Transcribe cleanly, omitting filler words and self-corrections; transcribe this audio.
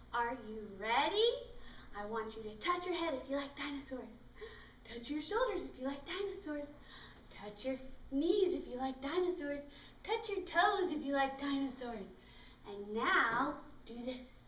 Are you ready? I want you to touch your head if you like dinosaurs. Touch your shoulders if you like dinosaurs. Touch your knees if you like dinosaurs. Touch your toes if you like dinosaurs. And now, do this.